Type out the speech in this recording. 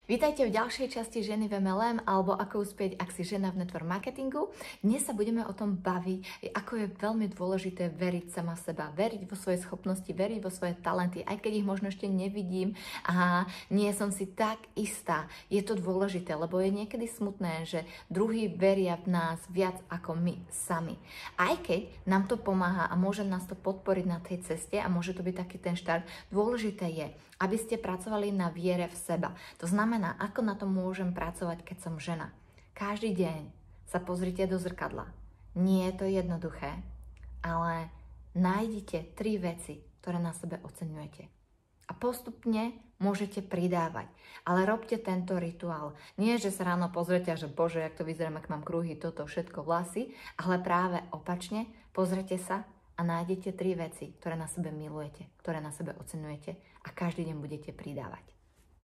Vítajte v ďalšej časti Ženy v MLM alebo ako uspieť, ak si žena v network marketingu. Dnes sa budeme o tom baviť, ako je veľmi dôležité veriť sama v seba, veriť vo svoje schopnosti, veriť vo svoje talenty, aj keď ich možno ešte nevidím a nie som si tak istá. Je to dôležité, lebo je niekedy smutné, že druhí veria v nás viac ako my sami. Aj keď nám to pomáha a môže nás to podporiť na tej ceste a môže to byť taký ten štart, dôležité je, aby ste pracovali na viere v seba. To znamená, ako na to môžem pracovať, keď som žena. Každý deň sa pozrite do zrkadla. Nie je to jednoduché, ale nájdite 3 veci, ktoré na sebe oceňujete. A postupne môžete pridávať. Ale robte tento rituál. Nie, že sa ráno pozrete a že bože, jak to vyzerám, ak mám kruhy, toto, všetko, vlasy, ale práve opačne, pozrite sa a nájdete 3 veci, ktoré na sebe milujete, ktoré na sebe oceňujete a každý deň budete pridávať.